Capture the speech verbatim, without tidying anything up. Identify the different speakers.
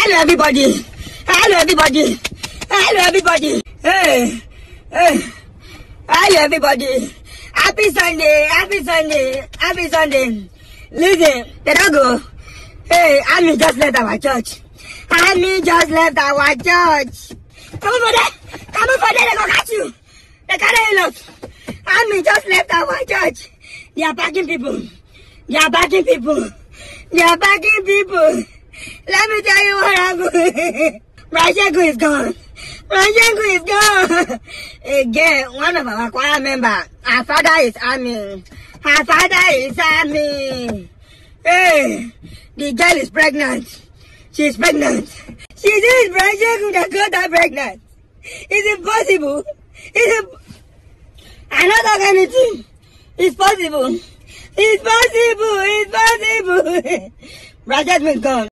Speaker 1: Hello everybody. Hello everybody. Hello everybody. Hey. Hey. Hello everybody. Happy Sunday. Happy Sunday. Happy Sunday. Listen, they don't go. Hey, Ami just left our church. Ami just left our church. Come over there. Come over there. They go catch you. They carry you lot. Ami just left our church. They are packing people. They are packing people. They are packing people. Let me tell you what happened. Rajengu is gone. Rajengu is gone. Again, one of our choir members. Her father is Ami. Her father is Ami. Hey, the girl is pregnant. She's pregnant. She says Rajengu that got her pregnant. It's impossible. It's imp I don't talk anything. It's possible. It's possible. It's possible. Rajengu is gone.